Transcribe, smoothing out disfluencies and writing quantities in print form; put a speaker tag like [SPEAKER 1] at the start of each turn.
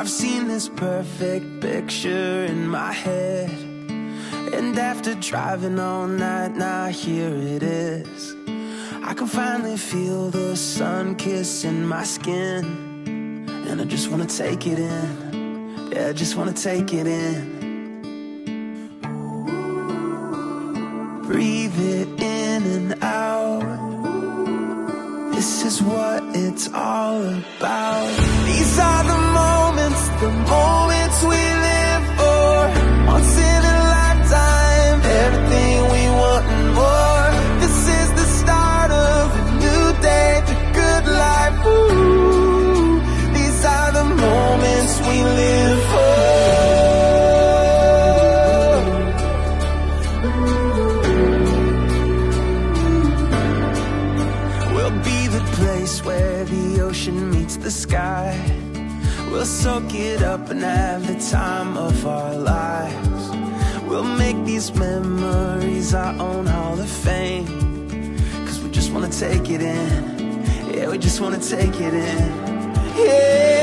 [SPEAKER 1] I've seen this perfect picture in my head, and after driving all night, now here it is. I can finally feel the sun kissing my skin, and I just wanna take it in. Yeah, I just wanna take it in. Breathe it in and out. This is what it's all about. These are the moments we live for. Once in a lifetime, everything we want and more. This is the start of a new day, the good life. Ooh, these are the moments we live for. We'll be the place where the ocean meets the sky. We'll soak it up and have the time of our lives. We'll make these memories our own Hall of Fame, 'cause we just wanna take it in. Yeah, we just wanna take it in. Yeah.